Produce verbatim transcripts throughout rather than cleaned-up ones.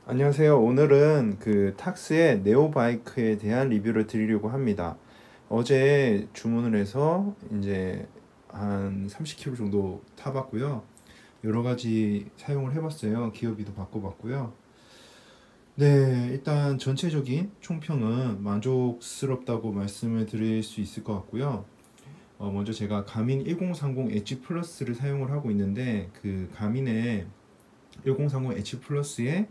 안녕하세요. 오늘은 그 탁스의 네오바이크에 대한 리뷰를 드리려고 합니다. 어제 주문을 해서 이제 한 삼십 킬로미터 정도 타봤고요. 여러 가지 사용을 해봤어요. 기어비도 바꿔봤고요. 네, 일단 전체적인 총평은 만족스럽다고 말씀을 드릴 수 있을 것 같고요. 어, 먼저 제가 가민 일공삼공 엣지 플러스를 사용을 하고 있는데 그 가민의 일공삼공 엣지 플러스에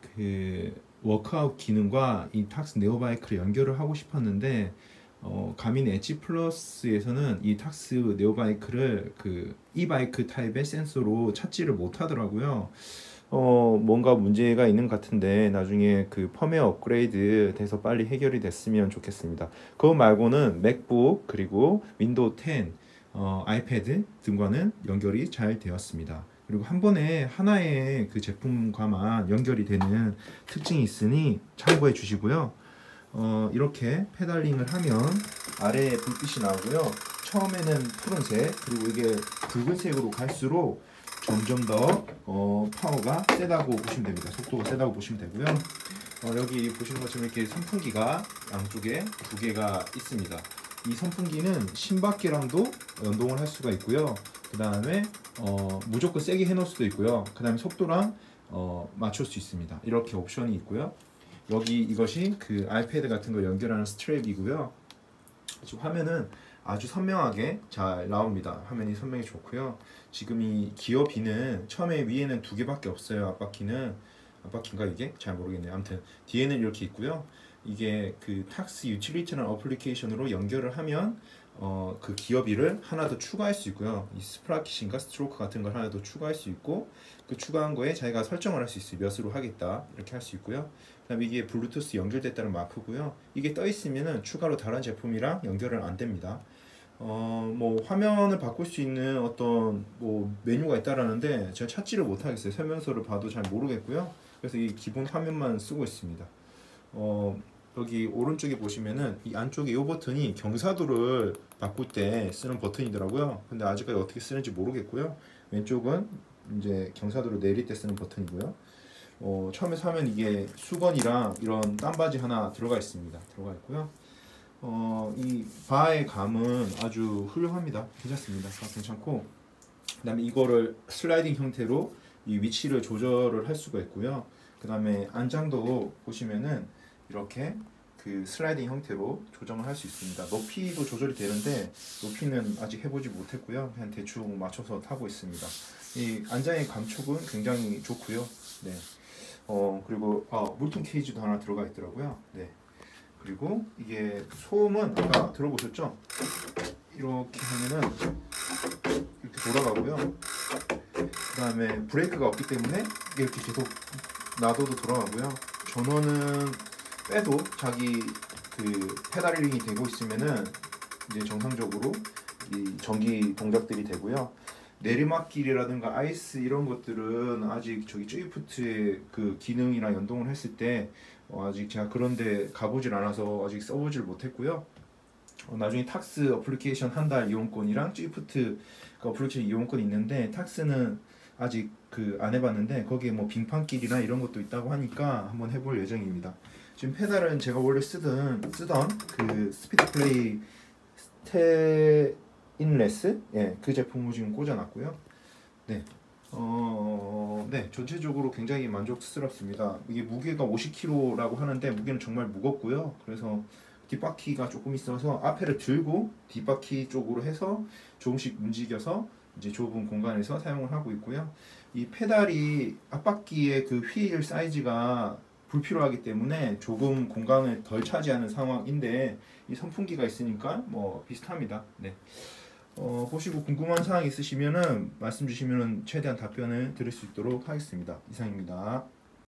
그 워크아웃 기능과 이 탁스 네오바이크를 연결을 하고 싶었는데 어, 가민 엣지 플러스에서는 이 탁스 네오바이크를 그 이바이크 타입의 센서로 찾지를 못하더라고요. 어, 뭔가 문제가 있는 것 같은데 나중에 그 펌웨어 업그레이드 돼서 빨리 해결이 됐으면 좋겠습니다. 그거 말고는 맥북 그리고 윈도우 텐, 어, 아이패드 등과는 연결이 잘 되었습니다. 그리고 한 번에 하나의 그 제품과만 연결이 되는 특징이 있으니 참고해 주시고요. 어, 이렇게 페달링을 하면 아래에 불빛이 나오고요. 처음에는 푸른색, 그리고 이게 붉은색으로 갈수록 점점 더 어, 파워가 세다고 보시면 됩니다. 속도가 세다고 보시면 되고요. 어, 여기 보시는 것처럼 이렇게 선풍기가 양쪽에 두 개가 있습니다. 이 선풍기는 심박계랑도 연동을 할 수가 있고요. 그 다음에 어, 무조건 세게 해놓을 수도 있고요. 그 다음에 속도랑 어, 맞출 수 있습니다. 이렇게 옵션이 있고요. 여기 이것이 그 아이패드 같은 걸 연결하는 스트랩이고요. 지금 화면은 아주 선명하게 잘 나옵니다. 화면이 선명히 좋고요. 지금 이 기어비는 처음에 위에는 두 개밖에 없어요. 앞바퀴는 앞바퀴인가 이게? 잘 모르겠네요. 아무튼 뒤에는 이렇게 있고요. 이게 그 탁스 유틸리티라는 어플리케이션으로 연결을 하면 어, 그 기어비를 하나 더 추가할 수 있고요. 이 스프라킷인가 스트로크 같은 걸 하나 더 추가할 수 있고 그 추가한 거에 자기가 설정을 할 수 있어요. 몇으로 하겠다 이렇게 할 수 있고요. 그다음에 이게 블루투스 연결됐다는 마크고요. 이게 떠 있으면은 추가로 다른 제품이랑 연결은 안 됩니다. 어, 뭐 화면을 바꿀 수 있는 어떤 뭐 메뉴가 있다라는데 제가 찾지를 못하겠어요. 설명서를 봐도 잘 모르겠고요. 그래서 이 기본 화면만 쓰고 있습니다. 어, 여기 오른쪽에 보시면은 이 안쪽에 이 버튼이 경사도를 바꿀 때 쓰는 버튼이더라고요. 근데 아직까지 어떻게 쓰는지 모르겠고요. 왼쪽은 이제 경사도를 내릴 때 쓰는 버튼이고요. 어, 처음에 사면 이게 수건이랑 이런 땀바지 하나 들어가 있습니다. 들어가 있고요. 어, 이 바의 감은 아주 훌륭합니다. 괜찮습니다. 다 괜찮고, 그 다음에 이거를 슬라이딩 형태로 이 위치를 조절을 할 수가 있고요. 그 다음에 안장도 보시면은 이렇게 그 슬라이딩 형태로 조정을 할 수 있습니다. 높이도 조절이 되는데 높이는 아직 해보지 못했고요. 그냥 대충 맞춰서 타고 있습니다. 이 안장의 감촉은 굉장히 좋고요. 네. 어 그리고 아, 물통 케이지도 하나 들어가 있더라고요. 네. 그리고 이게 소음은 아까 들어보셨죠? 이렇게 하면은 이렇게 돌아가고요. 그 다음에 브레이크가 없기 때문에 이렇게 계속 놔둬도 돌아가고요. 전원은 빼도 자기 그 페달링이 되고 있으면은 이제 정상적으로 이 전기 동작들이 되고요. 내리막길이라든가 아이스 이런 것들은 아직 저기 쯔이프트의 그 기능이랑 연동을 했을 때 어 아직 제가 그런데 가보질 않아서 아직 써보질 못했고요. 어 나중에 탁스 어플리케이션 한 달 이용권이랑 쯔이프트 그 어플리케이션 이용권이 있는데 탁스는 아직 그 안 해봤는데 거기에 뭐 빙판길이나 이런 것도 있다고 하니까 한번 해볼 예정입니다. 지금 페달은 제가 원래 쓰던 쓰던 그 스피드 플레이 스테인레스 예, 그 제품을 지금 꽂아놨고요. 네. 어, 네, 전체적으로 굉장히 만족스럽습니다. 이게 무게가 오십 킬로그램라고 하는데 무게는 정말 무겁고요. 그래서 뒷바퀴가 조금 있어서 앞에를 들고 뒷바퀴 쪽으로 해서 조금씩 움직여서 이제 좁은 공간에서 사용을 하고 있고요. 이 페달이 앞바퀴의 그 휠 사이즈가 불필요하기 때문에 조금 공간을 덜 차지하는 상황인데 이 선풍기가 있으니까 뭐 비슷합니다. 네. 어, 보시고 궁금한 사항 있으시면은 말씀 주시면은 최대한 답변을 드릴 수 있도록 하겠습니다. 이상입니다.